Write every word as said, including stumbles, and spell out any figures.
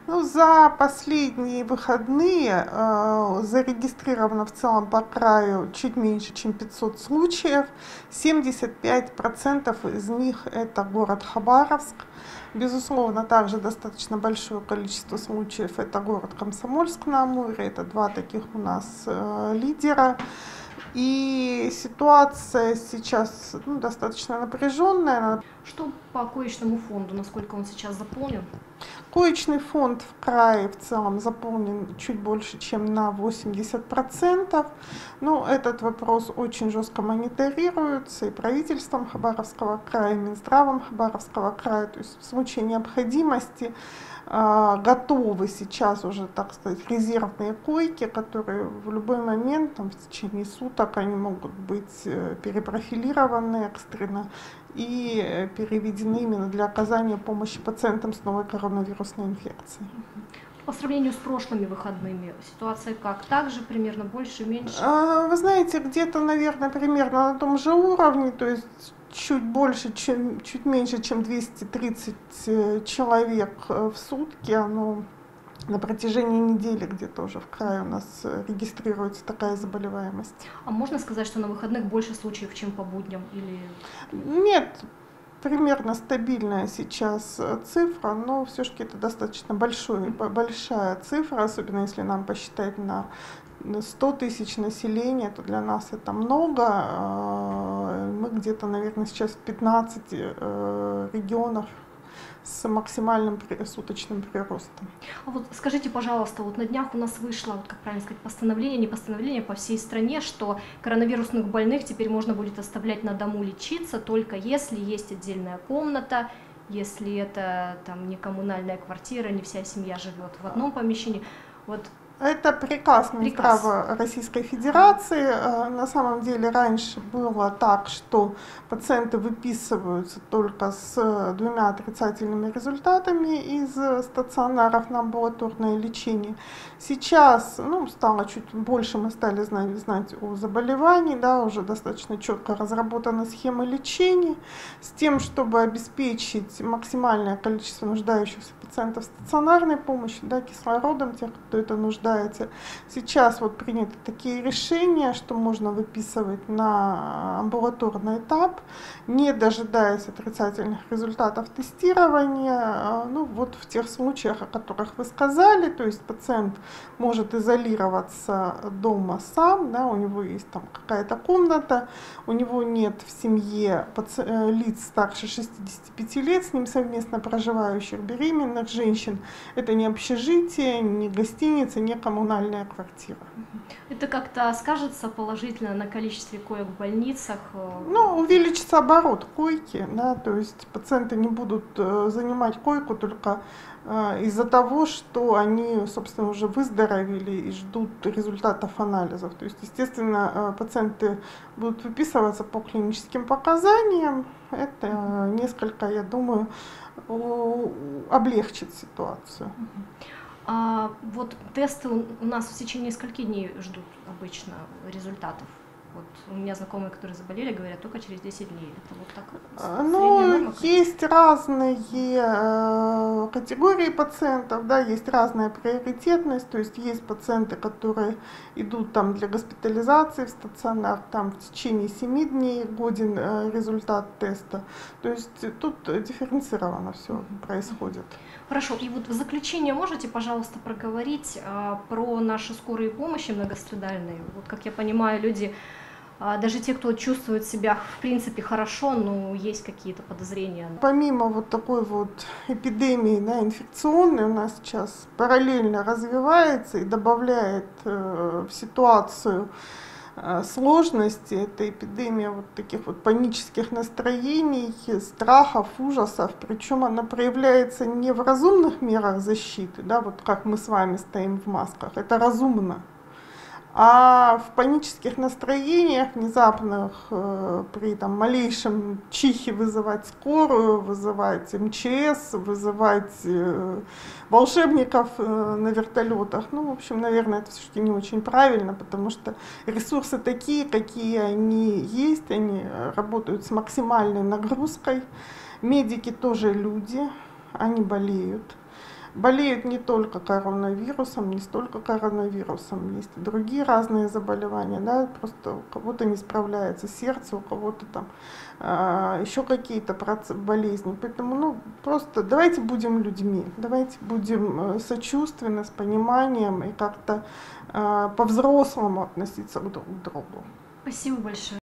Ну, за последние выходные э, зарегистрировано в целом по краю чуть меньше, чем пятьсот случаев. семьдесят пять процентов из них это город Хабаровск. Безусловно, также достаточно большое количество случаев это город Комсомольск-на-Амуре. Это два таких у нас э, лидера. И ситуация сейчас ну, достаточно напряженная. Что по коечному фонду, насколько он сейчас заполнен? Коечный фонд в крае в целом заполнен чуть больше, чем на восемьдесят процентов. Но этот вопрос очень жестко мониторируется и правительством Хабаровского края, и Минздравом Хабаровского края. То есть в случае необходимости э, готовы сейчас уже, так сказать, резервные койки, которые в любой момент, там, в течение суток, они могут быть перепрофилированы экстренно и переведены именно для оказания помощи пациентам с новой коронавирусной инфекцией. По сравнению с прошлыми выходными, ситуация как? Также примерно больше, меньше? Вы знаете, где-то, наверное, примерно на том же уровне, то есть чуть больше, чем, чуть меньше, чем двести тридцать человек в сутки. Оно на протяжении недели где-то уже в крае у нас регистрируется такая заболеваемость. А можно сказать, что на выходных больше случаев, чем по будням? Или... Нет, примерно стабильная сейчас цифра, но все-таки это достаточно большой, большая цифра, особенно если нам посчитать на сто тысяч населения, то для нас это много. Мы где-то, наверное, сейчас в пятнадцати регионах с максимальным суточным приростом. А вот скажите, пожалуйста, вот на днях у нас вышло, вот как правильно сказать, постановление, не постановление по всей стране, что коронавирусных больных теперь можно будет оставлять на дому лечиться, только если есть отдельная комната, если это там не коммунальная квартира, не вся семья живет в одном помещении. Вот. Это приказ Минздрава Российской Федерации. На самом деле раньше было так, что пациенты выписываются только с двумя отрицательными результатами из стационаров на амбулаторное лечение. Сейчас ну, стало чуть больше, мы стали знать, знать о заболевании, да, уже достаточно четко разработана схема лечения с тем, чтобы обеспечить максимальное количество нуждающихся пациентов стационарной помощи, да, кислородом, тех, кто это нуждается. Сейчас вот приняты такие решения, что можно выписывать на амбулаторный этап, не дожидаясь отрицательных результатов тестирования. Ну вот в тех случаях, о которых вы сказали, то есть пациент может изолироваться дома сам, да, у него есть там какая-то комната, у него нет в семье лиц старше шестидесяти пяти лет, с ним совместно проживающих беременных женщин. Это не общежитие, не гостиница, не коммунальная квартира. Это как-то скажется положительно на количестве коек в больницах? Ну, увеличится оборот койки, да, то есть пациенты не будут э, занимать койку только э, из-за того, что они, собственно, уже выздоровели и ждут результатов анализов. То есть, естественно, э, пациенты будут выписываться по клиническим показаниям. Это э, несколько, я думаю, э, облегчит ситуацию. А вот тесты у нас в течение нескольких дней ждут обычно результатов. Вот у меня знакомые, которые заболели, говорят, только через десять дней. Это вот так? Ну, есть разные э, категории пациентов, да, есть разная приоритетность, то есть есть пациенты, которые идут там для госпитализации в стационар, там в течение семи дней годен э, результат теста. То есть тут дифференцировано все происходит. Хорошо, и вот в заключение можете, пожалуйста, проговорить а, про наши скорые помощи многострадальные. Вот, как я понимаю, люди, а, даже те, кто чувствует себя в принципе хорошо, но есть какие-то подозрения. Помимо вот такой вот эпидемии, да, инфекционной, у нас сейчас параллельно развивается и добавляет э, в ситуацию сложности, это эпидемия вот таких вот панических настроений, страхов, ужасов, причем она проявляется не в разумных мерах защиты, да, вот как мы с вами стоим в масках, это разумно, а в панических настроениях внезапных э, при там, малейшем чихе вызывать скорую, вызывать эм че эс, вызывать э, волшебников э, на вертолетах. Ну, в общем, наверное, это все-таки не очень правильно, потому что ресурсы такие, какие они есть, они работают с максимальной нагрузкой. Медики тоже люди, они болеют. болеют не только коронавирусом, не столько коронавирусом, есть и другие разные заболевания, да, просто у кого-то не справляется сердце, у кого-то там а, еще какие-то болезни. Поэтому, ну, просто давайте будем людьми, давайте будем сочувственны, с пониманием и как-то а, по-взрослому относиться друг к другу. Спасибо большое.